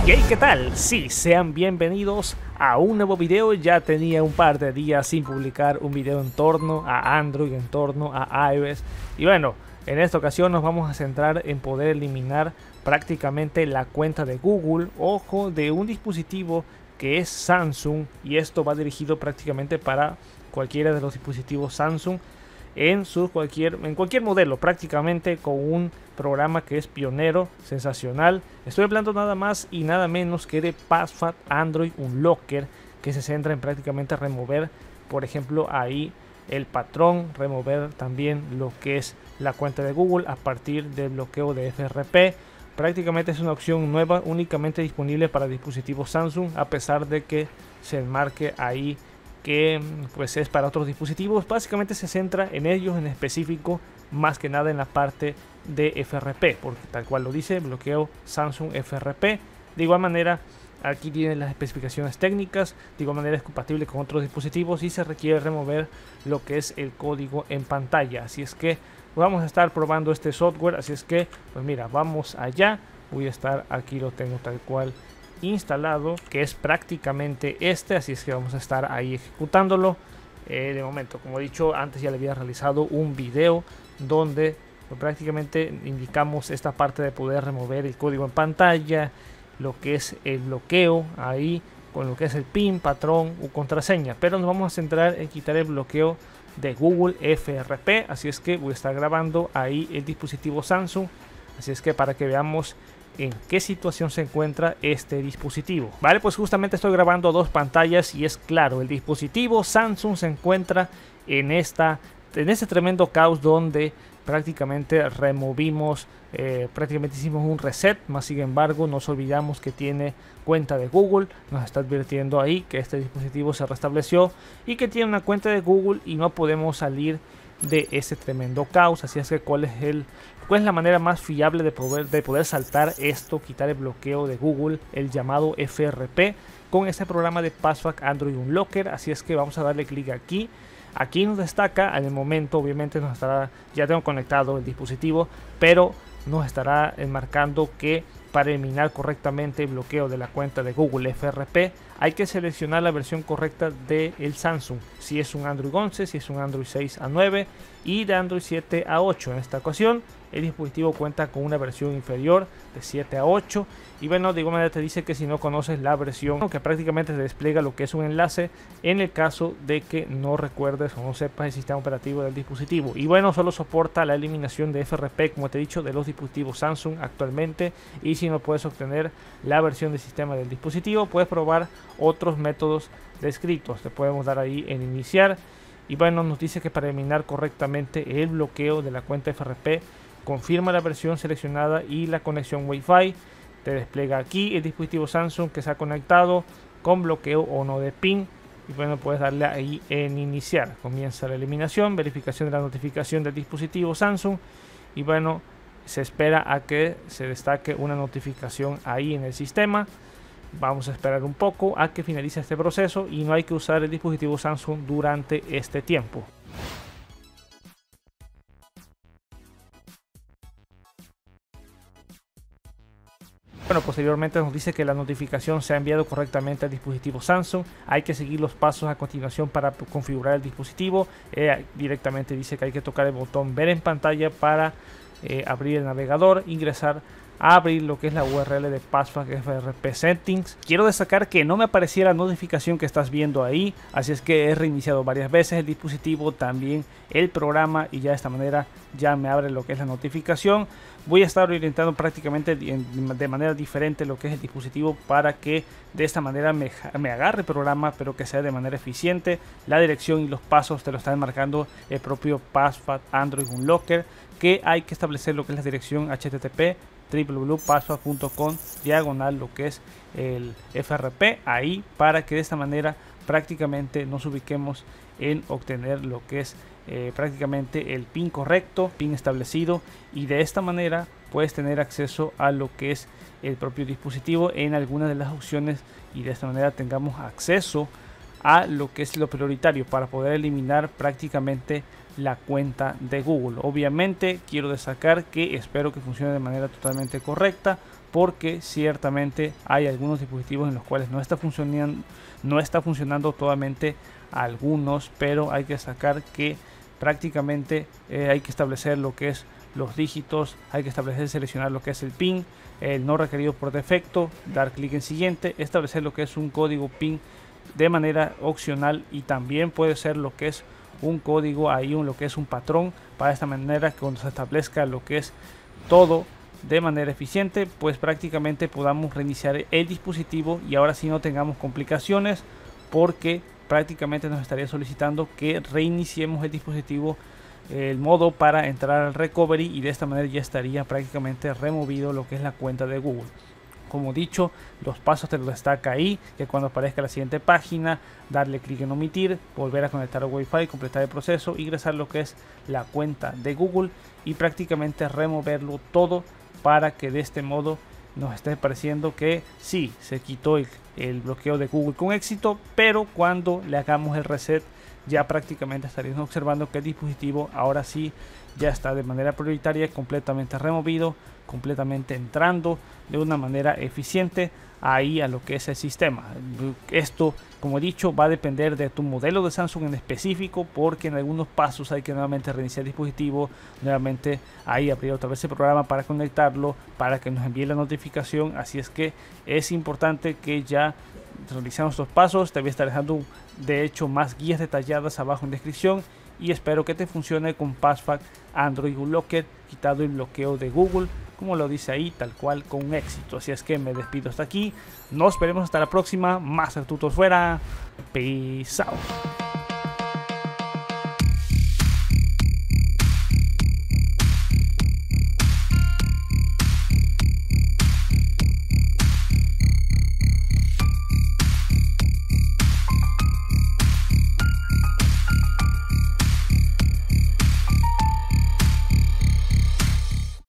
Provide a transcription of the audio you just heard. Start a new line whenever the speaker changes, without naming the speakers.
Hey, ¿qué tal? Sí, sean bienvenidos a un nuevo video. Ya tenía un par de días sin publicar un video en torno a Android, en torno a iOS. Y bueno, en esta ocasión nos vamos a centrar en poder eliminar prácticamente la cuenta de Google, ojo, de un dispositivo que es Samsung. Y esto va dirigido prácticamente para cualquiera de los dispositivos Samsung en cualquier modelo, prácticamente, con un programa que es pionero, sensacional. Estoy hablando nada más y nada menos que de PassFact Android Unlocker, que se centra en prácticamente remover, por ejemplo, ahí el patrón, remover también lo que es la cuenta de Google a partir del bloqueo de FRP. Prácticamente es una opción nueva, únicamente disponible para dispositivos Samsung, a pesar de que se enmarque ahí que pues es para otros dispositivos. Básicamente se centra en ellos en específico, más que nada en la parte de FRP, porque tal cual lo dice, bloqueo Samsung FRP. De igual manera, aquí tienen las especificaciones técnicas. De igual manera es compatible con otros dispositivos y se requiere remover lo que es el código en pantalla. Así es que vamos a estar probando este software. Así es que pues mira, vamos allá. Voy a estar aquí, lo tengo tal cual instalado, que es prácticamente este, así es que vamos a estar ahí ejecutándolo. De momento, como he dicho antes, ya le había realizado un video donde prácticamente indicamos esta parte de poder remover el código en pantalla, lo que es el bloqueo ahí con lo que es el PIN, patrón u contraseña, pero nos vamos a centrar en quitar el bloqueo de Google FRP. Así es que voy a estar grabando ahí el dispositivo Samsung, así es que para que veamos en qué situación se encuentra este dispositivo. Vale, pues justamente estoy grabando dos pantallas y es claro, el dispositivo Samsung se encuentra en este tremendo caos donde prácticamente removimos, prácticamente hicimos un reset, más sin embargo nos olvidamos que tiene cuenta de Google. Nos está advirtiendo ahí que este dispositivo se restableció y que tiene una cuenta de Google y no podemos salir de ese tremendo caos. Así es que cuál es la manera más fiable de poder saltar esto, quitar el bloqueo de Google, el llamado FRP, con este programa de PassFact Android Unlocker. Así es que vamos a darle clic aquí. Aquí nos destaca, en el momento obviamente nos estará, ya tengo conectado el dispositivo, pero nos estará marcando que para eliminar correctamente el bloqueo de la cuenta de Google FRP hay que seleccionar la versión correcta del Samsung, si es un Android 11, si es un Android 6 a 9 y de Android 7 a 8. En esta ocasión el dispositivo cuenta con una versión inferior de 7 a 8 y bueno, de igual manera te dice que si no conoces la versión, que prácticamente te despliega lo que es un enlace en el caso de que no recuerdes o no sepas el sistema operativo del dispositivo. Y bueno, solo soporta la eliminación de FRP, como te he dicho, de los dispositivos Samsung actualmente. Y si no puedes obtener la versión de sistema del dispositivo, puedes probar otros métodos descritos. Te podemos dar ahí en iniciar y bueno, nos dice que para eliminar correctamente el bloqueo de la cuenta FRP, confirma la versión seleccionada y la conexión Wi-Fi. Te despliega aquí el dispositivo Samsung que se ha conectado con bloqueo o no de PIN. Y bueno, puedes darle ahí en iniciar. Comienza la eliminación, verificación de la notificación del dispositivo Samsung. Y bueno, se espera a que se destaque una notificación ahí en el sistema. Vamos a esperar un poco a que finalice este proceso y no hay que usar el dispositivo Samsung durante este tiempo. Bueno, posteriormente nos dice que la notificación se ha enviado correctamente al dispositivo Samsung. Hay que seguir los pasos a continuación para configurar el dispositivo. Directamente dice que hay que tocar el botón ver en pantalla para abrir el navegador, ingresar a abrir lo que es la URL de PassFact FRP Settings. Quiero destacar que no me aparecía la notificación que estás viendo ahí, así es que he reiniciado varias veces el dispositivo, también el programa, y ya de esta manera ya me abre lo que es la notificación. Voy a estar orientando prácticamente de manera diferente lo que es el dispositivo para que de esta manera me agarre el programa, pero que sea de manera eficiente. La dirección y los pasos te lo está marcando el propio PassFact Android Unlocker, que hay que establecer lo que es la dirección http www.passfact.com / lo que es el FRP ahí, para que de esta manera prácticamente nos ubiquemos en obtener lo que es prácticamente el PIN correcto, PIN establecido, y de esta manera puedes tener acceso a lo que es el propio dispositivo en algunas de las opciones y de esta manera tengamos acceso a lo que es lo prioritario para poder eliminar prácticamente la cuenta de Google. Obviamente quiero destacar que espero que funcione de manera totalmente correcta, porque ciertamente hay algunos dispositivos en los cuales no está funcionando totalmente algunos, pero hay que destacar que prácticamente hay que establecer lo que es los dígitos, hay que establecer, seleccionar lo que es el PIN, el no requerido por defecto, dar clic en siguiente, establecer lo que es un código PIN de manera opcional, y también puede ser lo que es un código ahí, lo que es un patrón, para esta manera que cuando se establezca lo que es todo de manera eficiente, pues prácticamente podamos reiniciar el dispositivo y ahora sí no tengamos complicaciones, porque prácticamente nos estaría solicitando que reiniciemos el dispositivo, el modo para entrar al recovery, y de esta manera ya estaría prácticamente removido lo que es la cuenta de Google. Como dicho, los pasos te los destaca ahí, que cuando aparezca la siguiente página, darle clic en omitir, volver a conectar al Wi-Fi, completar el proceso, ingresar lo que es la cuenta de Google y prácticamente removerlo todo, para que de este modo nos esté pareciendo que sí, se quitó el bloqueo de Google con éxito, pero cuando le hagamos el reset ya prácticamente estaríamos observando que el dispositivo ahora sí ya está de manera prioritaria completamente removido, completamente entrando de una manera eficiente ahí a lo que es el sistema. Esto, como he dicho, va a depender de tu modelo de Samsung en específico, porque en algunos pasos hay que nuevamente reiniciar el dispositivo, nuevamente ahí abrir otra vez el programa para conectarlo, para que nos envíe la notificación. Así es que es importante que ya realizamos estos pasos. Te voy a estar dejando de hecho más guías detalladas abajo en descripción, y espero que te funcione con PassFact Android Locker, quitado el bloqueo de Google, como lo dice ahí, tal cual, con éxito. Así es que me despido hasta aquí, nos veremos hasta la próxima, más tutos fuera, peace out.